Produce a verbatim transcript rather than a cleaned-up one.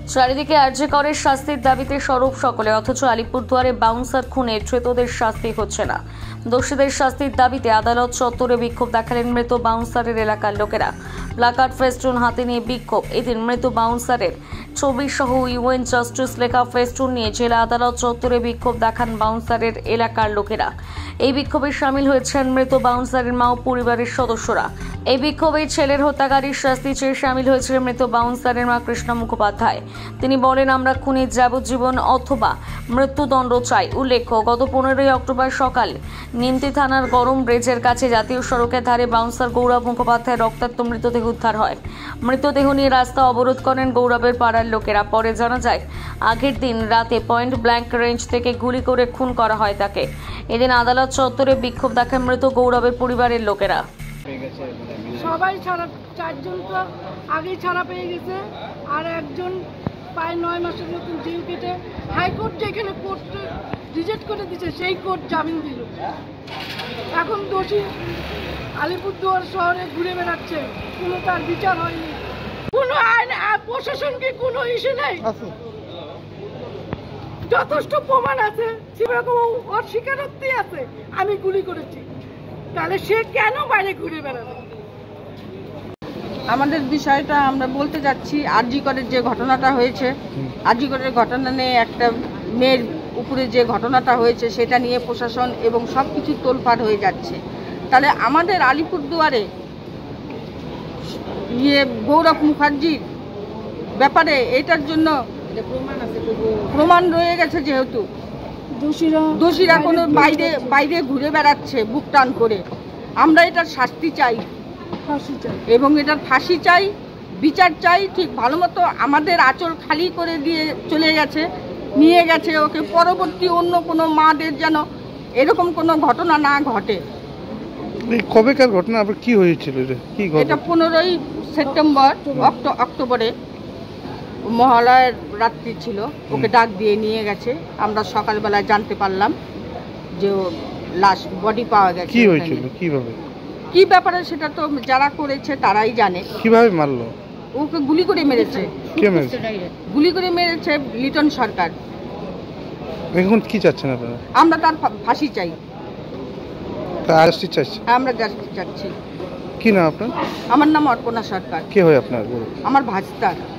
চারিদিকে আরজি করের শাস্তির দাবিতে সরব সকলে, অথচ আলিপুরদুয়ারে বাউন্সার খুনে ধৃতদের শাস্তি হচ্ছে না। দোষীদের শাস্তির দাবিতে আদালত চত্বরে বিক্ষোভ দেখালেন মৃত বাউন্সারের এলাকার লোকেরা। প্লাকার্ড ফেস্টুন হাতে নিয়ে বিক্ষোভ। এদিন মৃত বাউন্সারের ছবি সহ ইউএন জাস্টিস লেখা ফেস্টুন নিয়ে জেলা আদালত চত্বরে বিক্ষোভ দেখান বাউন্সারের এলাকার লোকেরা। এই বিক্ষোভে সামিল হয়েছেন মৃত বাউন্সারের মা ও পরিবারের সদস্যরা। এই বিক্ষোভে ছেলের হত্যাকারীর শাস্তি চেয়ে সামিল হয়েছিলেন মৃত বাউন্সারের মা কৃষ্ণা মুখোপাধ্যায়। তিনি বলেন, আমরা খুনির যাবজ্জীবন অথবা মৃত্যুদণ্ড চাই। উল্লেখ্য, গত পনেরোই অক্টোবর সকাল নিমতি থানার গরম ব্রিজের কাছে জাতীয় সড়কের ধারে বাউন্সার গৌরব মুখোপাধ্যায়ের রক্তাক্ত মৃতদেহ উদ্ধার হয়। মৃতদেহ নিয়ে রাস্তা অবরোধ করেন গৌরবের পাড়ার লোকেরা। পরে জানা যায়, আগের দিন রাতে পয়েন্ট ব্ল্যাঙ্ক রেঞ্জ থেকে গুলি করে খুন করা হয় তাকে। এদিন আদালত চত্বরে বিক্ষোভ দেখান মৃত গৌরবের পরিবারের লোকেরা। সবাই ছাড়া, চারজন তো আগেই ছাড়া পেয়ে গেছে, আর একজন প্রায় নয় মাসের মতন জেল কেটে হাইকোর্ট যেখানে কোর্ট রিজেক্ট করে দিচ্ছে সেই কোর্ট জামিন দিল। এখন দোষী আলিপুরদুয়ার শহরে ঘুরে বেড়াচ্ছে, কোনো তার বিচার হয়নি। কোনো আইন প্রশাসন কি কোনো ইস্যু নেই? যথেষ্ট প্রমাণ আছে, সেরকম অস্বীকারোক্তি আছে আমি গুলি করেছি, তাহলে সে কেন বাইরে ঘুরে বেড়াবে? আমাদের বিষয়টা আমরা বলতে যাচ্ছি, আরজি করের যে ঘটনাটা হয়েছে, আরজি করের ঘটনা নিয়ে একটা মেয়ের উপরে যে ঘটনাটা হয়েছে সেটা নিয়ে প্রশাসন এবং সব কিছু তোলপাড় হয়ে যাচ্ছে। তাহলে আমাদের আলিপুরদুয়ারে ইয়ে গৌরব মুখার্জির ব্যাপারে এটার জন্য প্রমাণ রয়ে গেছে, যেহেতু দোষীরা দোষীরা কোনো বাইরে বাইরে ঘুরে বেড়াচ্ছে বুক টান করে, আমরা এটার শাস্তি চাই এবং এটার ফাঁসি চাই, বিচার চাই। ঠিক ভালো মতো আমাদের আঁচল খালি করে দিয়ে চলে গেছে, নিয়ে গেছে ওকে। পরবর্তী অন্য কোনো মাদের যেন এরকম কোনো ঘটনা না ঘটে। কবেকার ঘটনা, আবার কি হয়েছিল? এটা পনেরোই সেপ্টেম্বর অক্টোবরে মহালয়ের রাত্রি ছিল, ওকে ডাক দিয়ে নিয়ে গেছে। আমরা সকালবেলায় জানতে পারলাম যে লাশ বডি পাওয়া গেছে। কি হয়েছিল, কিভাবে, কি ব্যাপারে সেটা তো যারা করেছে তারাই জানে। কিভাবে মারলো? ওকে গুলি করে মেরেছে। কে মেরেছে? গুলি করে মেরেছে লিটন সরকার। এখন কি চাচ্ছেন আপনারা? আমরা তার ফাঁসি চাই। জাস্টিস চাইছি। আমরা জাস্টিস চাচ্ছি। কি নাম আপনার? আমার নাম অর্পণা সরকার। কে হয় আপনার? আমার ভাস্তা।